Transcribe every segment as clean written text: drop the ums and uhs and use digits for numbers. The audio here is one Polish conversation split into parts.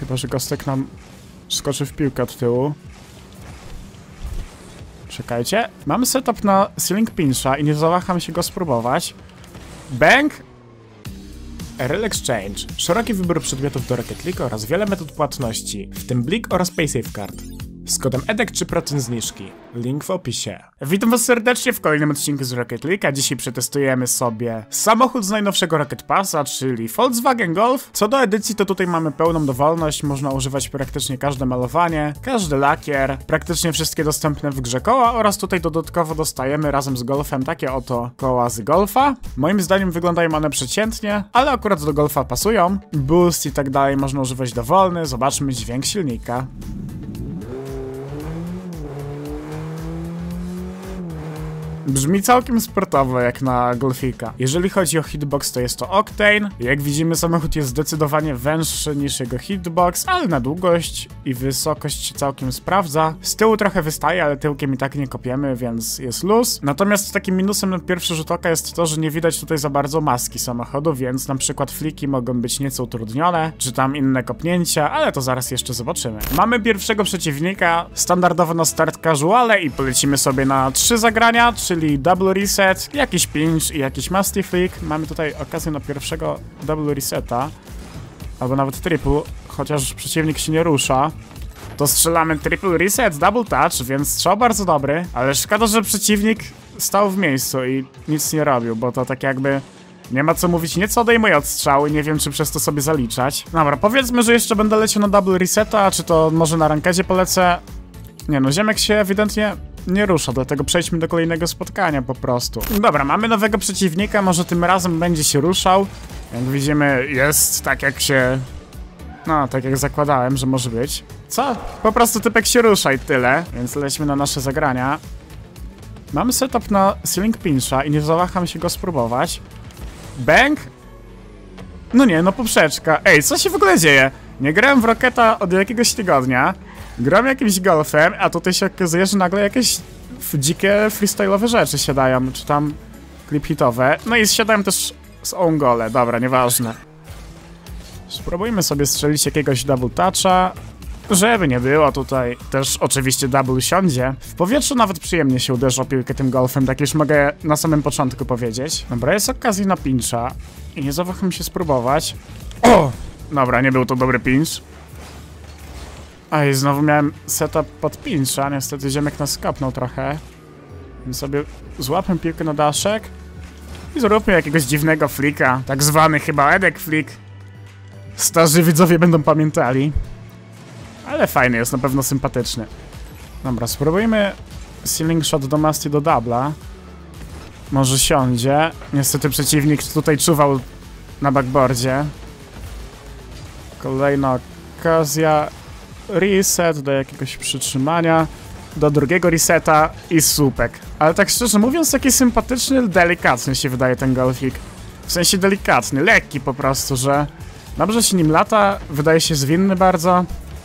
Chyba, że Gostek nam skoczy w piłkę od tyłu. Czekajcie. Mamy setup na Ceiling Pincha i nie zawaham się go spróbować. Bang! RL Exchange. Szeroki wybór przedmiotów do Rocket League oraz wiele metod płatności, w tym Blik oraz PaySafeCard. Z kodem EDEK 3% zniżki. Link w opisie. Witam was serdecznie w kolejnym odcinku z Rocket League, a dzisiaj przetestujemy sobie samochód z najnowszego Rocket Passa, czyli Volkswagen Golf. Co do edycji, to tutaj mamy pełną dowolność, można używać praktycznie każde malowanie, każdy lakier, praktycznie wszystkie dostępne w grze koła oraz tutaj dodatkowo dostajemy razem z Golfem takie oto koła z Golfa. Moim zdaniem wyglądają one przeciętnie, ale akurat do Golfa pasują. Boost i tak dalej można używać dowolny, zobaczmy dźwięk silnika. Brzmi całkiem sportowo jak na Golfika. Jeżeli chodzi o hitbox, to jest to Octane. Jak widzimy, samochód jest zdecydowanie węższy niż jego hitbox, ale na długość i wysokość się całkiem sprawdza. Z tyłu trochę wystaje, ale tyłkiem i tak nie kopiemy, więc jest luz. Natomiast takim minusem na pierwszy rzut oka jest to, że nie widać tutaj za bardzo maski samochodu, więc na przykład fliki mogą być nieco utrudnione, czy tam inne kopnięcia, ale to zaraz jeszcze zobaczymy. Mamy pierwszego przeciwnika, standardowo na start casuale i polecimy sobie na 3 zagrania, czyli double reset, jakiś pinch i jakiś musty flick. Mamy tutaj okazję na pierwszego double reseta, albo nawet triple, chociaż przeciwnik się nie rusza. To strzelamy triple reset, double touch, więc strzał bardzo dobry, ale szkoda, że przeciwnik stał w miejscu i nic nie robił, bo to tak jakby nie ma co mówić, nieco odejmuje od strzału i nie wiem, czy przez to sobie zaliczać. Dobra, powiedzmy, że jeszcze będę leciał na double reseta, czy to może na rankedzie polecę. Nie no, ziemek się ewidentnie nie rusza, dlatego przejdźmy do kolejnego spotkania po prostu. Dobra, mamy nowego przeciwnika, może tym razem będzie się ruszał. Jak widzimy, jest tak jak się... No, tak jak zakładałem, że może być. Co? Po prostu typek się rusza i tyle, więc lećmy na nasze zagrania. Mamy setup na Ceiling Pincha i nie zawaham się go spróbować. Bang! No nie, no poprzeczka. Ej, co się w ogóle dzieje? Nie grałem w Rocketa od jakiegoś tygodnia. Gram jakimś golfem, a tutaj się okazuje, że nagle jakieś dzikie freestyle'owe rzeczy siadają, czy tam clip hitowe. No i siadają też z own gole, dobra, nieważne. Spróbujmy sobie strzelić jakiegoś double toucha, żeby nie było tutaj. Też oczywiście double siądzie. W powietrzu nawet przyjemnie się uderzy o piłkę tym golfem, tak już mogę na samym początku powiedzieć. Dobra, jest okazja na pincha i nie zawaham się spróbować. O! Dobra, nie był to dobry pinch. Ej, znowu miałem setup pod pincha, niestety ziemek nas skapnął trochę. Więc sobie złapę piłkę na daszek i zróbmy jakiegoś dziwnego flika, tak zwany chyba edek flick. Starzy widzowie będą pamiętali. Ale fajny jest, na pewno sympatyczny. Dobra, spróbujmy ceiling shot do musty do dubla. Może siądzie. Niestety przeciwnik tutaj czuwał na backboardzie. Kolejna okazja. Reset do jakiegoś przytrzymania, do drugiego reseta i słupek. Ale tak szczerze mówiąc, taki sympatyczny, delikatny się wydaje ten golfik. W sensie delikatny, lekki po prostu, że dobrze się nim lata, wydaje się zwinny bardzo.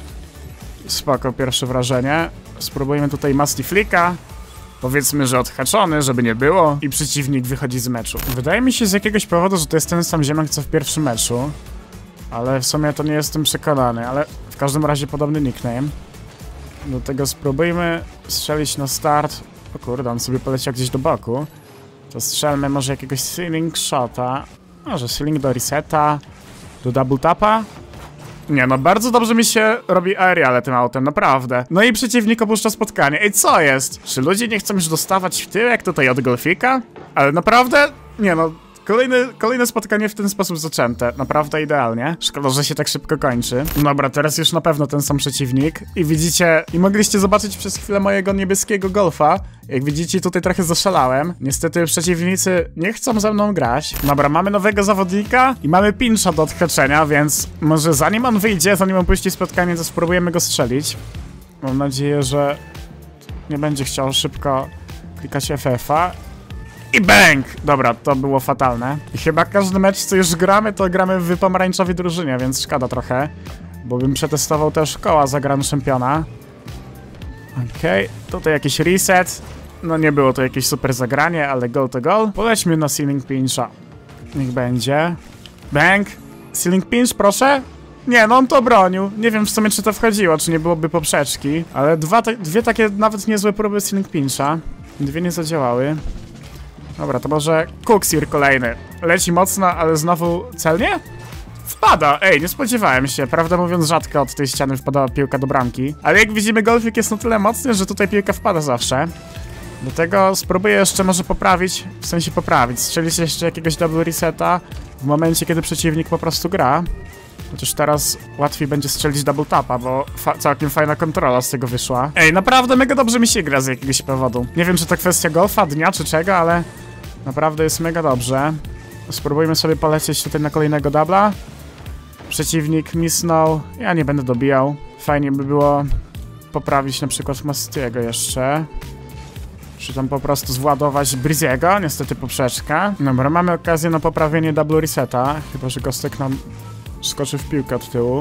Spoko, pierwsze wrażenie. Spróbujemy tutaj musty flicka. Powiedzmy, że odhaczony, żeby nie było. I przeciwnik wychodzi z meczu. Wydaje mi się z jakiegoś powodu, że to jest ten sam ziemek, co w pierwszym meczu. Ale w sumie to nie jestem przekonany, ale w każdym razie podobny nickname. Do tego spróbujmy strzelić na start. O kurde, on sobie poleciał gdzieś do boku. To strzelmy może jakiegoś ceiling shota. Może ceiling do reseta. Do double tapa. Nie no, bardzo dobrze mi się robi aeriale tym autem, naprawdę. No i przeciwnik opuszcza spotkanie. Ej, co jest? Czy ludzie nie chcą już dostawać w tyłek tutaj od golfika? Ale naprawdę? Nie no. Kolejne spotkanie w ten sposób zaczęte. Naprawdę idealnie. Szkoda, że się tak szybko kończy. Dobra, teraz już na pewno ten sam przeciwnik. I widzicie, i mogliście zobaczyć przez chwilę mojego niebieskiego golfa. Jak widzicie, tutaj trochę zaszalałem. Niestety przeciwnicy nie chcą ze mną grać. Dobra, mamy nowego zawodnika i mamy pincha do odhaczenia, więc może zanim on wyjdzie, zanim opuści spotkanie, to spróbujemy go strzelić. Mam nadzieję, że nie będzie chciał szybko klikać FF-a. I bang! Dobra, to było fatalne. I chyba każdy mecz, co już gramy, to gramy w pomarańczowej drużynie, więc szkoda trochę. Bo bym przetestował też koła za Grand Championa. Okej, tutaj jakiś reset. No nie było to jakieś super zagranie, ale goal to goal. Polećmy na ceiling pincha. Niech będzie. Bang! Ceiling pinch, proszę. Nie, no on to bronił. Nie wiem w sumie, czy to wchodziło, czy nie byłoby poprzeczki. Ale dwie takie nawet niezłe próby Ceiling Pincha. Dwie nie zadziałały. Dobra, to może Kuksir kolejny. Leci mocno, ale znowu celnie? Wpada! Ej, nie spodziewałem się. Prawdę mówiąc, rzadko od tej ściany wpadała piłka do bramki. Ale jak widzimy, golfik jest na tyle mocny, że tutaj piłka wpada zawsze. Do tego spróbuję jeszcze może poprawić, w sensie poprawić, strzelić jeszcze jakiegoś double reseta w momencie, kiedy przeciwnik po prostu gra. Chociaż teraz łatwiej będzie strzelić double tapa, bo całkiem fajna kontrola z tego wyszła. Ej, naprawdę mega dobrze mi się gra z jakiegoś powodu. Nie wiem, czy to kwestia golfa, dnia, czy czego, ale naprawdę jest mega dobrze. Spróbujmy sobie polecieć tutaj na kolejnego dubla. Przeciwnik misnął, ja nie będę dobijał. Fajnie by było poprawić na przykład Mastiego jeszcze. Czy tam po prostu zwładować Briziego, niestety poprzeczka. Dobra, mamy okazję na poprawienie double reseta, chyba że Gostek nam skoczy w piłkę od tyłu.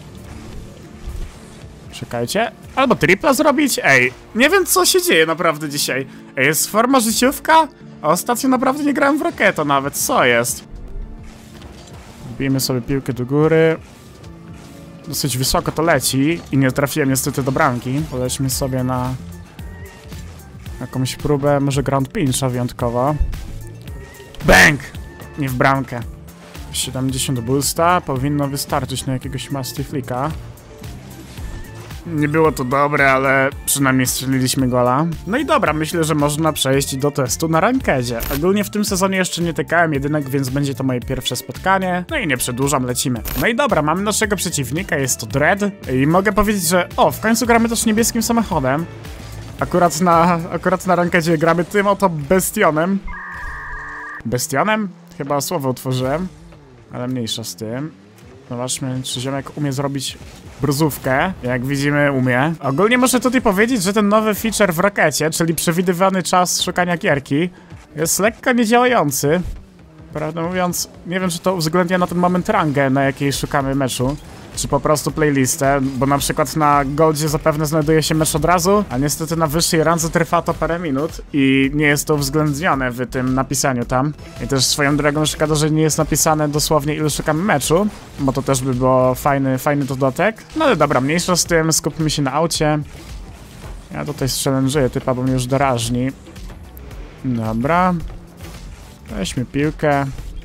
Czekajcie. Albo tripla zrobić? Ej, nie wiem co się dzieje naprawdę dzisiaj. Ej, jest forma życiówka? A ostatnio naprawdę nie grałem w Rocketo nawet, co jest? Wbijmy sobie piłkę do góry. Dosyć wysoko to leci i nie trafiłem niestety do bramki. Polećmy sobie na jakąś próbę, może ground pincha wyjątkowo. Bang! Nie w bramkę. 70 boosta, powinno wystarczyć na jakiegoś Mastiflika. Nie było to dobre, ale przynajmniej strzeliliśmy gola. No i dobra, myślę, że można przejść do testu na rankedzie. Ogólnie w tym sezonie jeszcze nie tykałem jedynek, więc będzie to moje pierwsze spotkanie. No i nie przedłużam, lecimy. No i dobra, mamy naszego przeciwnika, jest to Dread. I mogę powiedzieć, że w końcu gramy też niebieskim samochodem. Akurat na rankedzie gramy tym oto Bestionem. Bestionem? Chyba słowo utworzyłem. Ale mniejsza z tym. Zobaczmy, czy ziomek umie zrobić bruzówkę. Jak widzimy, umie. Ogólnie muszę tutaj powiedzieć, że ten nowy feature w Rockecie, czyli przewidywany czas szukania gierki, jest lekko niedziałający. Prawdę mówiąc, nie wiem, czy to uwzględnia na ten moment rangę, na jakiej szukamy meczu, czy po prostu playlistę, bo na przykład na Goldzie zapewne znajduje się mecz od razu, a niestety na wyższej randze trwa to parę minut i nie jest to uwzględnione w tym napisaniu tam. I też swoją drogą szkoda, że nie jest napisane dosłownie ile szukamy meczu, bo to też by było fajny dodatek. No ale dobra, mniejsza z tym, skupmy się na aucie. Ja tutaj strzelenżuję typa, bo mnie już dorażni. Dobra. Weźmy piłkę.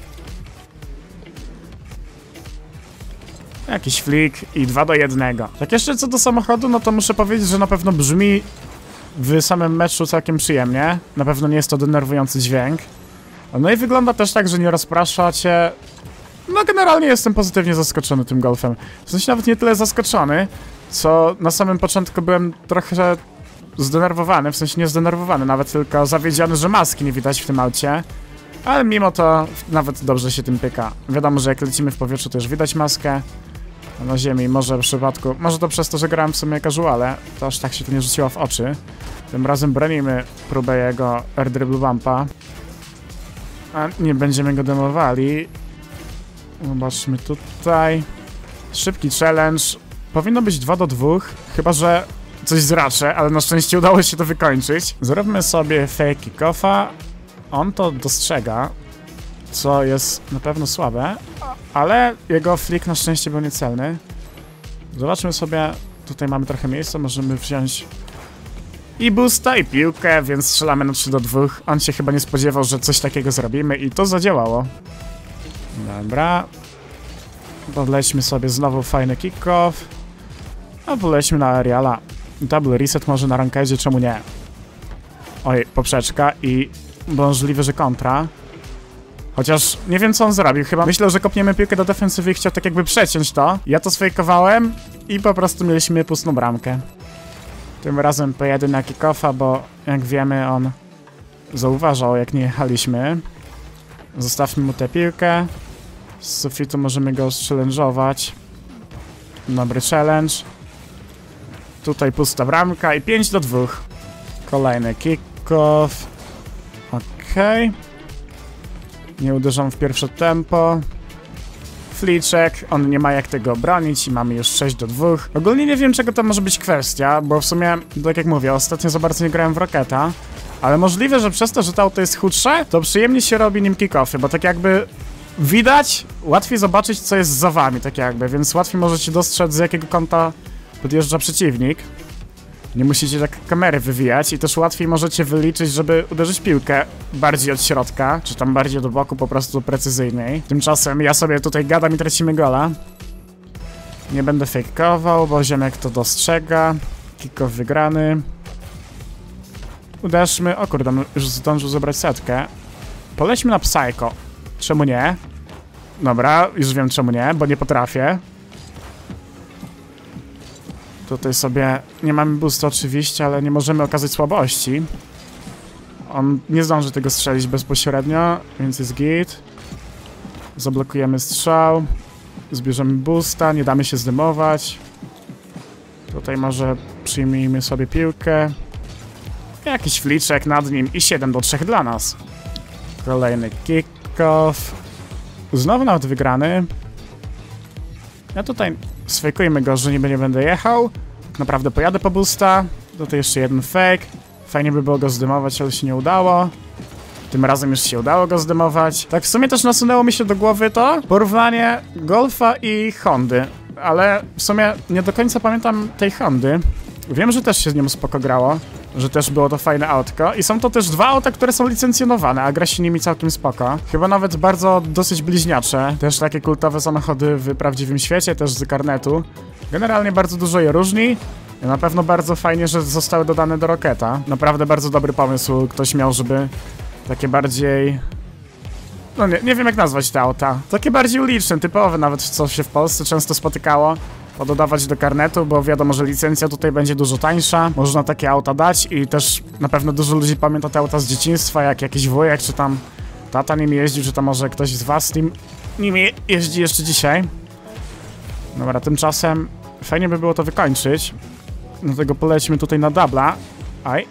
Jakiś flick i 2-1. Tak jeszcze co do samochodu, no to muszę powiedzieć, że na pewno brzmi w samym meczu całkiem przyjemnie. Na pewno nie jest to denerwujący dźwięk. No i wygląda też tak, że nie rozprasza cię. No generalnie jestem pozytywnie zaskoczony tym golfem. W sensie nawet nie tyle zaskoczony, co na samym początku byłem trochę zdenerwowany, w sensie nie zdenerwowany, nawet tylko zawiedziony, że maski nie widać w tym aucie. Ale mimo to nawet dobrze się tym pyka. Wiadomo, że jak lecimy w powietrzu, to już widać maskę. A na ziemi może w przypadku... Może to przez to, że grałem w sumie casuale, to aż tak się to nie rzuciło w oczy. Tym razem bronimy próbę jego air dribble bumpa. A nie będziemy go demowali. Zobaczmy tutaj. Szybki challenge. Powinno być 2-2, chyba że coś zraczę, ale na szczęście udało się to wykończyć. Zróbmy sobie fake kick-offa. On to dostrzega, co jest na pewno słabe, ale jego flick na szczęście był niecelny. Zobaczmy sobie, tutaj mamy trochę miejsca, możemy wziąć i boosta, i piłkę, więc strzelamy na 3-2. On się chyba nie spodziewał, że coś takiego zrobimy i to zadziałało. Dobra. Podlećmy sobie znowu fajny kick-off. A polećmy na aeriala. Double reset może na rankedzie, czemu nie? Oj, poprzeczka i możliwe, że kontra. Chociaż nie wiem, co on zrobił. Chyba myślał, że kopniemy piłkę do defensywy i chciał tak jakby przeciąć to. Ja to sfejkowałem i po prostu mieliśmy pustą bramkę. Tym razem pojedę na kick-offa, bo jak wiemy, on zauważał, jak nie jechaliśmy. Zostawmy mu tę piłkę. Z sufitu możemy go challenge'ować. Dobry challenge. Tutaj pusta bramka i 5-2. Kolejny kick-off. Okej. Nie uderzam w pierwsze tempo. Fliczek, on nie ma jak tego obronić i mamy już 6-2. Ogólnie nie wiem, czego to może być kwestia, bo w sumie, tak jak mówię, ostatnio za bardzo nie grałem w Rocketa, ale możliwe, że przez to, że to auto jest chudsze, to przyjemnie się robi nim kick-offy, bo tak jakby widać, łatwiej zobaczyć, co jest za wami, tak jakby, więc łatwiej możecie dostrzec, z jakiego kąta podjeżdża przeciwnik. Nie musicie tak kamery wywijać i też łatwiej możecie wyliczyć, żeby uderzyć piłkę bardziej od środka, czy tam bardziej do boku, po prostu precyzyjniej. Tymczasem ja sobie tutaj gadam i tracimy gola. Nie będę fejkował, bo ziomek to dostrzega. Kick-off wygrany. Uderzmy. O kurde, już zdążył zebrać setkę. Polećmy na Psycho. Czemu nie? Dobra, już wiem czemu nie, bo nie potrafię. Tutaj sobie nie mamy boosta oczywiście, ale nie możemy okazać słabości. On nie zdąży tego strzelić bezpośrednio, więc jest git. Zablokujemy strzał. Zbierzemy boosta, nie damy się zdymować. Tutaj może przyjmijmy sobie piłkę. Jakiś fliczek nad nim i 7-3 dla nas. Kolejny kick-off. Znowu nawet wygrany. Ja tutaj sfejkujmy go, że niby nie będę jechał. Tak naprawdę pojadę po boosta. Tutaj jeszcze jeden fake. Fajnie by było go zdymować, ale się nie udało. Tym razem już się udało go zdymować. Tak w sumie też nasunęło mi się do głowy to porównanie Golfa i Hondy. Ale w sumie nie do końca pamiętam tej Hondy. Wiem, że też się z nią spoko grało. Że też było to fajne autko. I są to też dwa auta, które są licencjonowane, a gra się nimi całkiem spoko. Chyba nawet bardzo dosyć bliźniacze. Też takie kultowe samochody w prawdziwym świecie, też z karnetu. Generalnie bardzo dużo je różni. I na pewno bardzo fajnie, że zostały dodane do Rocketa. Naprawdę bardzo dobry pomysł ktoś miał, żeby takie bardziej... No nie wiem jak nazwać te auta. Takie bardziej uliczne, typowe nawet, co się w Polsce często spotykało. Pododawać do karnetu, bo wiadomo, że licencja tutaj będzie dużo tańsza. Można takie auta dać i też na pewno dużo ludzi pamięta te auta z dzieciństwa, jak jakiś wujek, czy tam tata nimi jeździł, czy tam może ktoś z was nimi jeździ jeszcze dzisiaj. Dobra, tymczasem fajnie by było to wykończyć. Dlatego polećmy tutaj na dubla. Aj.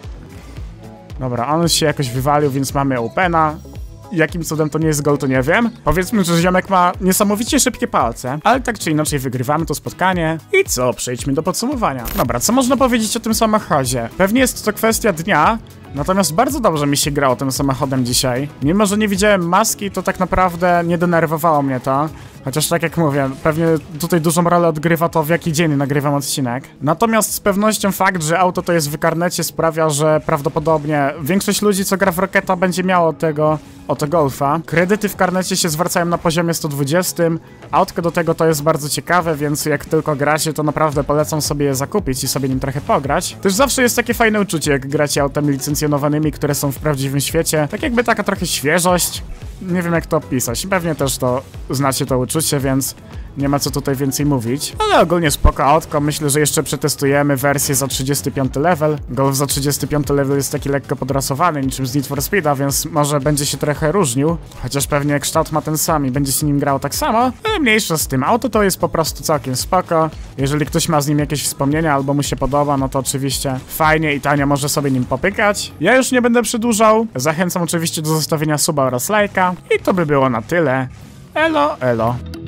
Dobra, on się jakoś wywalił, więc mamy opena. Jakim cudem to nie jest gol, to nie wiem. Powiedzmy, że ziomek ma niesamowicie szybkie palce, ale tak czy inaczej wygrywamy to spotkanie. I co? Przejdźmy do podsumowania. Dobra, co można powiedzieć o tym samochodzie? Pewnie jest to kwestia dnia, natomiast bardzo dobrze mi się grało tym samochodem dzisiaj. Mimo, że nie widziałem maski, to tak naprawdę nie denerwowało mnie to. Chociaż tak jak mówię, pewnie tutaj dużą rolę odgrywa to, w jaki dzień nagrywam odcinek. Natomiast z pewnością fakt, że auto to jest w karnecie, sprawia, że prawdopodobnie większość ludzi, co gra w Rocketa, będzie miało tego oto Golfa. Kredyty w karnecie się zwracają na poziomie 120. Autko do tego to jest bardzo ciekawe, więc jak tylko gracie, to naprawdę polecam sobie je zakupić i sobie nim trochę pograć. Też zawsze jest takie fajne uczucie, jak gracie autami licencjonowanymi, które są w prawdziwym świecie. Tak jakby taka trochę świeżość. Nie wiem jak to opisać. Pewnie też to znacie to uczucie, więc nie ma co tutaj więcej mówić. Ale ogólnie spoko autko. Myślę, że jeszcze przetestujemy wersję za 35 level. Golf za 35 level jest taki lekko podrasowany, niczym z Need for Speeda, więc może będzie się trochę różnił. Chociaż pewnie kształt ma ten sam i będzie się nim grał tak samo. Ale mniejsza z tym. Auto to jest po prostu całkiem spoko. Jeżeli ktoś ma z nim jakieś wspomnienia albo mu się podoba, no to oczywiście fajnie i tanio może sobie nim popykać. Ja już nie będę przedłużał. Zachęcam oczywiście do zostawienia suba oraz lajka. I to by było na tyle. Elo, elo.